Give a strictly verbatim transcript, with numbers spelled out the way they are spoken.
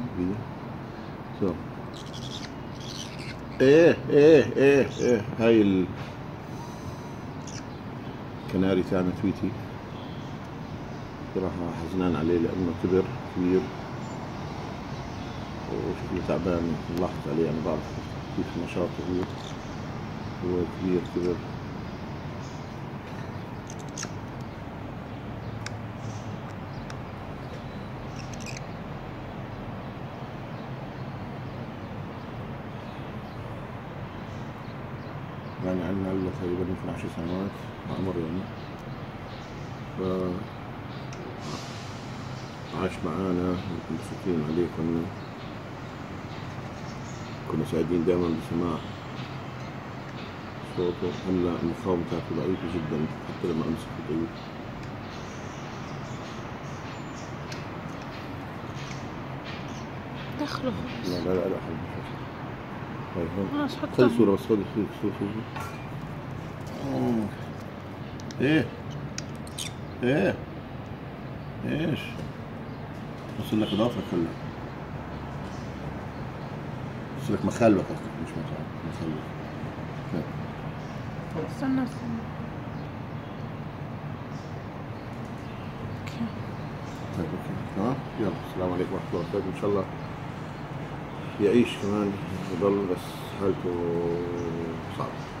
دقيقة. شوف. ايه ايه ايه ايه هاي الكناري تاعنا تويتي صراحة حزنان عليه لأنه كبر كبير وشكله تعبان. لاحظت عليه، أنا بعرف كيف نشاطه هو. هو كبير كبر. يعني عندنا هلا تقريبا يمكن عشر سنوات عمر يعني. ف عاش معانا، مبسوطين عليه. كنا كنا سعيدين دائما بسماع صوته. هلا المقاومة تاعته ضعيفة جدا حتى لما أمسك ضعيف. دخله لا لا لا لا حبيبي. هاي هون خلاص خذ حطها. صورة بس، خذ خذ خذ خذ. ايه ايه ايش وصل لك اضافك هلا. وصل لك مخالبك قصدك، مش مخالبك. استنى استنى. اوكي طيب اوكي تمام. يلا السلام عليكم ورحمة الله وبركاته. ان شاء الله يعيش كمان، يضل، بس حالته صعبة.